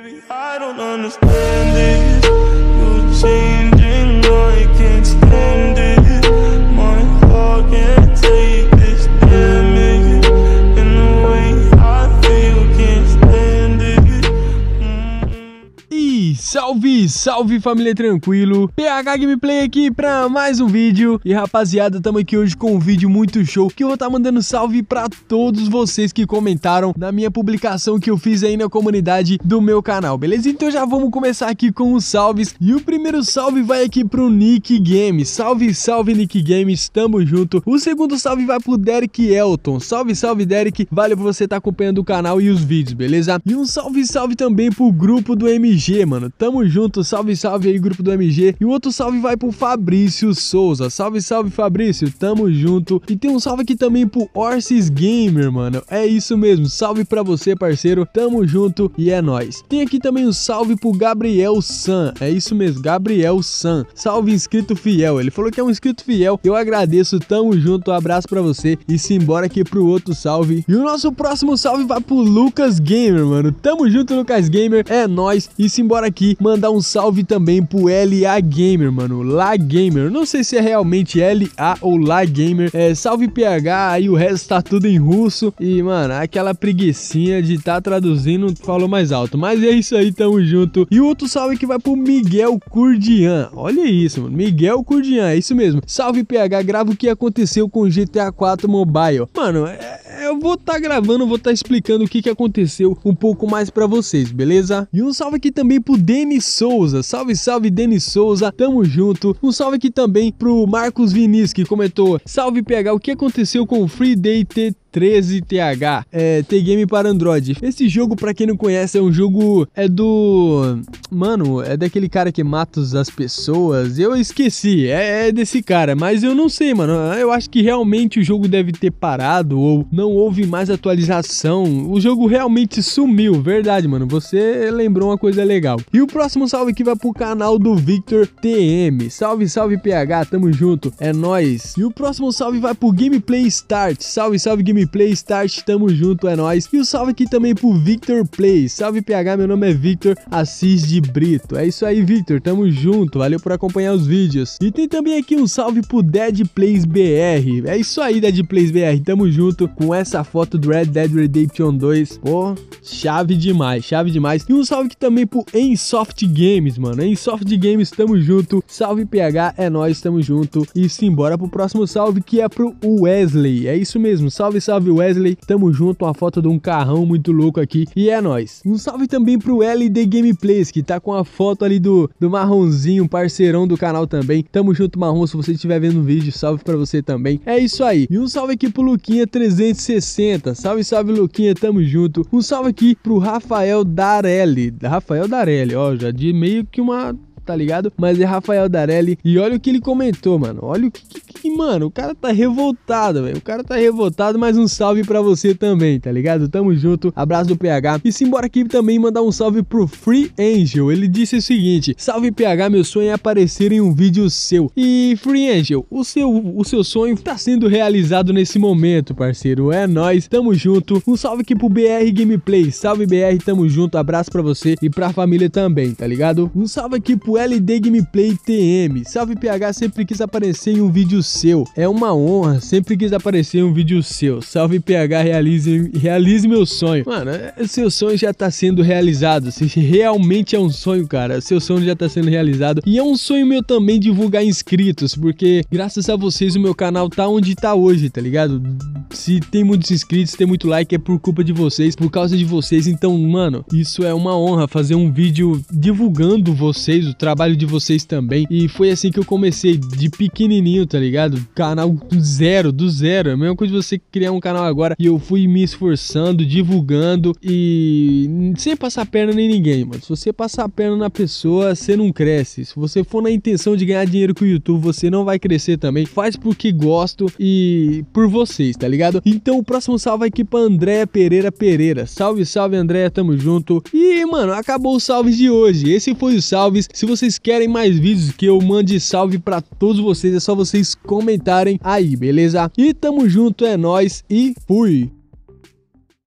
Baby, I don't understand this. You're changing, I can't stand it. My heart can't take this damage. And the way I feel, can't stand it. E salve, salve família tranquilo, PH Gameplay aqui pra mais um vídeo. E rapaziada, tamo aqui hoje com um vídeo muito show, que eu vou estar mandando salve pra todos vocês que comentaram na minha publicação que eu fiz aí na comunidade do meu canal, beleza? Então já vamos começar aqui com os salves. E o primeiro salve vai aqui pro Nick Games. Salve, salve Nick Games, tamo junto. O segundo salve vai pro Derek Elton. Salve, salve Derek, valeu por você estar acompanhando o canal e os vídeos, beleza? E um salve, salve também pro grupo do MG, mano. Tamo junto, salve, salve aí, grupo do MG. E o outro salve vai pro Fabrício Souza. Salve, salve, Fabrício, tamo junto. E tem um salve aqui também pro Orsis Gamer, mano. É isso mesmo, salve pra você, parceiro. Tamo junto e é nóis. Tem aqui também um salve pro Gabriel San. É isso mesmo, Gabriel San. Salve, inscrito fiel. Ele falou que é um inscrito fiel. Eu agradeço, tamo junto, um abraço pra você. E simbora aqui pro outro salve. E o nosso próximo salve vai pro Lucas Gamer, mano. Tamo junto, Lucas Gamer. É nóis. E simbora aqui mandar um salve também pro LA Gamer, mano. La Gamer. Não sei se é realmente LA ou La Gamer. É, salve PH, aí o resto tá tudo em russo. E, mano, aquela preguicinha de tá traduzindo falou mais alto. Mas é isso aí, tamo junto. E o outro salve que vai pro Miguel Curdian. Olha isso, mano. Miguel Curdian, é isso mesmo. Salve PH, grava o que aconteceu com o GTA 4 Mobile. Mano, eu vou tá gravando, vou tá explicando o que aconteceu um pouco mais pra vocês, beleza? E um salve aqui também pro Denis Souza. Salve, salve Denis Souza, tamo junto. Um salve aqui também pro Marcos Vinícius, que comentou: salve PH, o que aconteceu com o Free Day T13TH? T-Game para Android. Esse jogo, pra quem não conhece, é um jogo, mano, é daquele cara que mata as pessoas. Eu esqueci, é desse cara, mas eu não sei, mano. Eu acho que realmente o jogo deve ter parado ou não houve mais atualização. O jogo realmente sumiu, verdade, mano. Você lembrou uma coisa legal. E o próximo salve aqui vai pro canal do Victor TM. Salve, salve PH, tamo junto, é nóis. E o próximo salve vai pro Gameplay Start. Salve, salve Gameplay Start, tamo junto, é nóis. E o salve aqui também pro Victor Play. Salve PH, meu nome é Victor Assis de Brito. É isso aí, Victor, tamo junto, valeu por acompanhar os vídeos. E tem também aqui um salve pro Dead Plays BR. É isso aí, Dead Plays BR, tamo junto com essa foto do Red Dead Redemption 2. Pô, chave demais, chave demais. E um salve aqui também pro Ensoft Games, mano. Ensoft Games, tamo junto. Salve PH, é nóis, tamo junto. E simbora pro próximo salve, que é pro Wesley. É isso mesmo, salve, salve Wesley, tamo junto. Uma foto de um carrão muito louco aqui e é nóis. Um salve também pro LD Gameplays, que tá com a foto ali do Marronzinho, parceirão do canal também. Tamo junto, Marrom, se você estiver vendo o vídeo, salve pra você também. É isso aí. E um salve aqui pro Luquinha 360. Salve, salve Luquinha, tamo junto. Um salve aqui pro Rafael Darelli. Rafael Darelli, ó, já de meio que uma... tá ligado? Mas é Rafael Darelli. E olha o que ele comentou, mano. Olha o que mano, o cara tá revoltado, velho. O cara tá revoltado, mas um salve pra você também, tá ligado? Tamo junto, abraço do PH. E simbora aqui também mandar um salve pro Free Angel. Ele disse o seguinte: salve PH, meu sonho é aparecer em um vídeo seu. E Free Angel, o seu sonho tá sendo realizado nesse momento, parceiro. É nóis, tamo junto. Um salve aqui pro BR Gameplay. Salve BR, tamo junto, abraço pra você e pra família também, tá ligado? Um salve aqui pro LD Gameplay TM. Salve PH, sempre quis aparecer em um vídeo seu. É uma honra, sempre quis aparecer em um vídeo seu. Salve PH, realize meu sonho. Mano, seu sonho já tá sendo realizado. Se realmente é um sonho, cara, seu sonho já tá sendo realizado. E é um sonho meu também divulgar inscritos, porque graças a vocês o meu canal tá onde tá hoje, tá ligado? Se tem muitos inscritos, tem muito like, é por culpa de vocês, por causa de vocês. Então, mano, isso é uma honra, fazer um vídeo divulgando vocês, o trabalho de vocês também. E foi assim que eu comecei, de pequenininho, tá ligado? Canal do zero. É a mesma coisa de você criar um canal agora. E eu fui me esforçando, divulgando e sem passar perna nem ninguém, mano. Se você passar a perna na pessoa, você não cresce. Se você for na intenção de ganhar dinheiro com o YouTube, você não vai crescer também. Faz porque gosto e por vocês, tá ligado? Então o próximo salve aqui pra Andréa Pereira. Salve, salve Andréa, tamo junto. E, mano, acabou os salves de hoje. Esse foi os salves. Se vocês querem mais vídeos que eu mande salve pra todos vocês, é só vocês comentarem aí, beleza? E tamo junto, é nóis e fui!